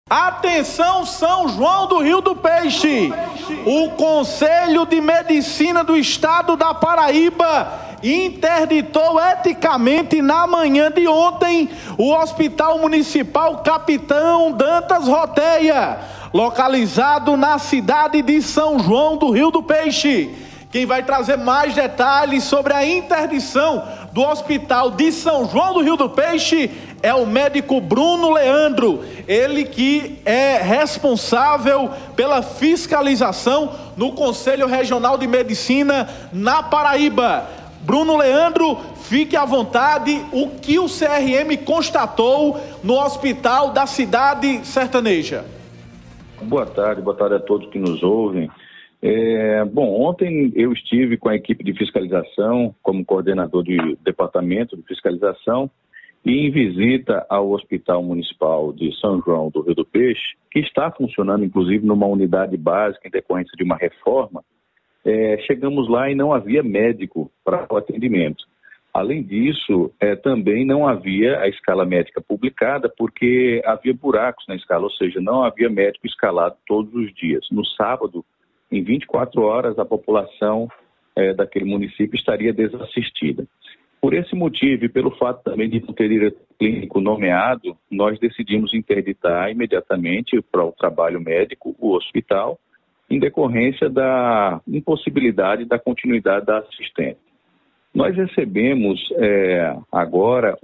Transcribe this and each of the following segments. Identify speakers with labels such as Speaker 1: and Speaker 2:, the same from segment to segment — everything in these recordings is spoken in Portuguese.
Speaker 1: Atenção, São João do Rio do Peixe! O Conselho de Medicina do Estado da Paraíba interditou eticamente na manhã de ontem o Hospital Municipal Capitão Dantas Roteia, localizado na cidade de São João do Rio do Peixe. Quem vai trazer mais detalhes sobre a interdição do Hospital de São João do Rio do Peixe é o médico Bruno Leandro, ele que é responsável pela fiscalização no Conselho Regional de Medicina na Paraíba. Bruno Leandro, fique à vontade, o que o CRM constatou no hospital da cidade sertaneja?
Speaker 2: Boa tarde a todos que nos ouvem. Ontem eu estive com a equipe de fiscalização, como coordenador do departamento de fiscalização, e em visita ao Hospital Municipal de São João do Rio do Peixe, que está funcionando inclusive numa unidade básica em decorrência de uma reforma. Chegamos lá e não havia médico para o atendimento. Além disso, também não havia a escala médica publicada, porque havia buracos na escala, ou seja, não havia médico escalado todos os dias. No sábado, em 24 horas, a população daquele município estaria desassistida. Por esse motivo e pelo fato também de não ter diretor clínico nomeado, nós decidimos interditar imediatamente para o trabalho médico o hospital, em decorrência da impossibilidade da continuidade da assistência. Nós recebemos agora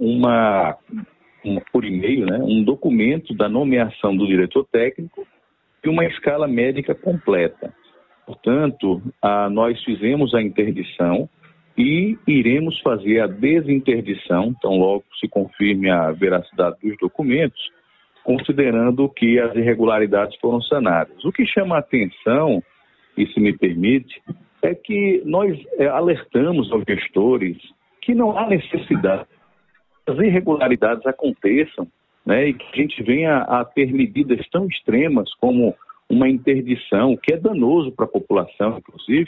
Speaker 2: por e-mail, um documento da nomeação do diretor técnico e uma escala médica completa. Portanto, nós fizemos a interdição e iremos fazer a desinterdição, então logo se confirme a veracidade dos documentos, considerando que as irregularidades foram sanadas. O que chama a atenção, e se me permite, é que nós alertamos aos gestores que não há necessidade que as irregularidades aconteçam, e que a gente venha a ter medidas tão extremas como uma interdição, que é danoso para a população, inclusive,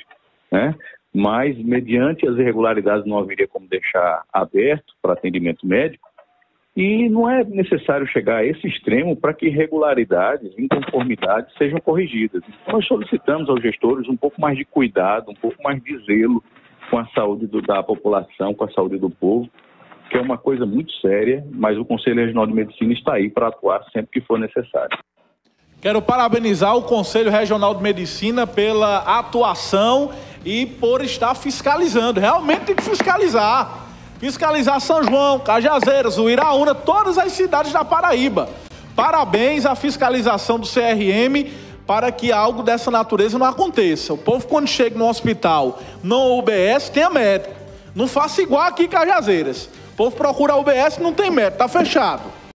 Speaker 2: mas mediante as irregularidades não haveria como deixar aberto para atendimento médico, e não é necessário chegar a esse extremo para que irregularidades, inconformidades sejam corrigidas. Então, nós solicitamos aos gestores um pouco mais de cuidado, um pouco mais de zelo com a saúde da população, com a saúde do povo, que é uma coisa muito séria, mas o Conselho Regional de Medicina está aí para atuar sempre que for necessário.
Speaker 1: Quero parabenizar o Conselho Regional de Medicina pela atuação e por estar fiscalizando. Realmente tem que fiscalizar. Fiscalizar São João, Cajazeiras, Uiraúna, todas as cidades da Paraíba. Parabéns à fiscalização do CRM para que algo dessa natureza não aconteça. O povo, quando chega no hospital, não UBS, tenha médico. Não faça igual aqui em Cajazeiras. O povo procura UBS e não tem médico, está fechado.